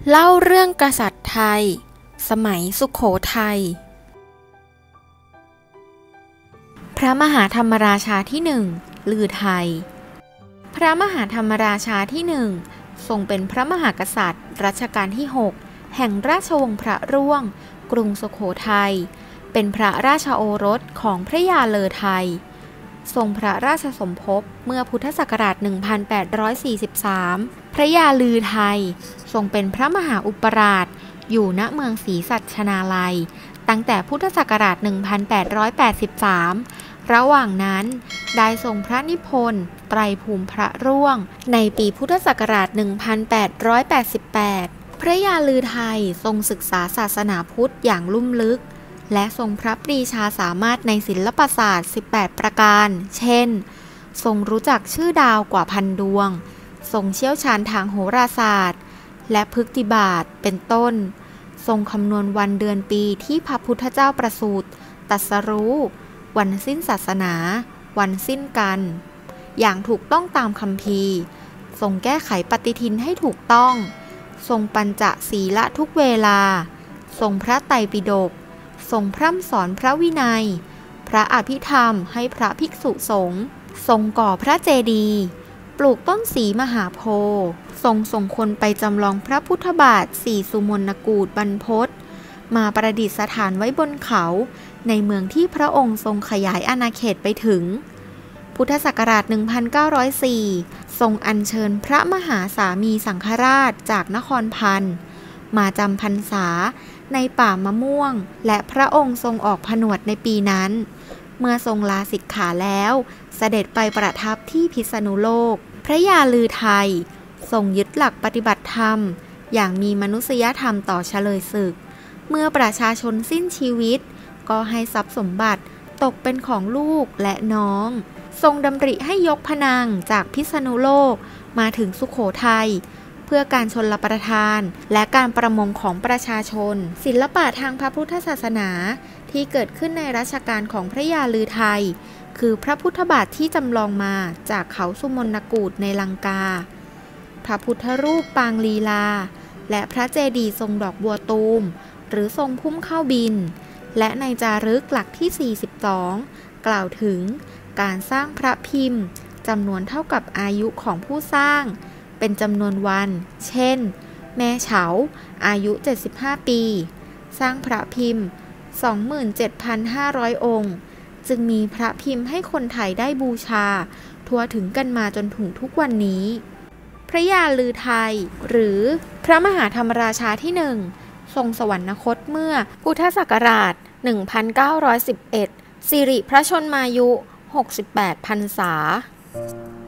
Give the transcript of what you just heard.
เล่าเรื่องกษัตริย์ไทยสมัยสุโขทัยพระมหาธรรมราชาที่หนึ่งลือไทยพระมหาธรรมราชาที่หนึ่งทรงเป็นพระมหากษัตริย์รัชกาลที่6แห่งราชวงศ์พระร่วงกรุงสุโขทัยเป็นพระราชโอรสของพระยาเลอไทยทรงพระราชสมภพเมื่อพุทธศักราช 1843 พระยาลือไทยทรงเป็นพระมหาอุปราชอยู่ณเมืองศรีสัชนาลัยตั้งแต่พุทธศักราช 1883 ระหว่างนั้นได้ทรงพระนิพนธ์ไตรภูมิพระร่วงในปีพุทธศักราช 1888 พระยาลือไทยทรงศึกษาศาสนาพุทธอย่างลุ่มลึกและทรงพระปรีชาสามารถในศิลปศาสตร์ 18 ประการ เช่น ทรงรู้จักชื่อดาวกว่าพันดวง ทรงเชี่ยวชาญทางโหราศาสตร์และพฤกษิบาทเป็นต้น ทรงคำนวณวันเดือนปีที่พระพุทธเจ้าประสูติตรัสรู้วันสิ้นศาสนา วันสิ้นกันอย่างถูกต้องตามคัมภีร์ ทรงแก้ไขปฏิทินให้ถูกต้อง ทรงปัญจศีละทุกเวลา ทรงพระไตรปิฎกทรงพร่ำสอนพระวินัย พระอภิธรรมให้พระภิกษุสงฆ์ ทรงก่อพระเจดีย์ปลูกต้นศรีมหาโพธิ์ทรงส่งคนไปจำลองพระพุทธบาทสี่สุมนกูฏบรรพตมาประดิษฐานไว้บนเขาในเมืองที่พระองค์ทรงขยายอาณาเขตไปถึง พุทธศักราช 1904 ทรงอัญเชิญพระมหาสามีสังฆราชจากนครพันธ์มาจำพรรษาในป่ามะม่วงและพระองค์ทรงออกผนวดในปีนั้นเมื่อทรงลาสิกขาแล้วเสด็จไปประทับที่พิษณุโลกพระยาลือไทยทรงยึดหลักปฏิบัติธรรมอย่างมีมนุษยธรรมต่อเฉลยศึกเมื่อประชาชนสิ้นชีวิตก็ให้ทรัพย์สมบัติตกเป็นของลูกและน้องทรงดำริให้ยกพนังจากพิษณุโลกมาถึงสุโขทัยเพื่อการชลประทานและการประมงของประชาชนศิลปะทางพระพุทธศาสนาที่เกิดขึ้นในรัชกาลของพระยาลือไทยคือพระพุทธบาทที่จำลองมาจากเขาสุมนกูฏในลังกาพระพุทธรูปปางลีลาและพระเจดีย์ทรงดอกบัวตูมหรือทรงพุ่มข้าวบินและในจารึกหลักที่ 42 กล่าวถึงการสร้างพระพิมพ์จำนวนเท่ากับอายุของผู้สร้างเป็นจำนวนวันเช่นแม่เฉาอายุ75ปีสร้างพระพิมพ์ 27,500 องค์จึงมีพระพิมพ์ให้คนไทยได้บูชาทั่วถึงกันมาจนถึงทุกวันนี้พระยาลือไทยหรือพระมหาธรรมราชาที่หนึ่งทรงสวรรคตเมื่อพุทธศักราช 1911 สิริพระชนมายุ 68 พรรษา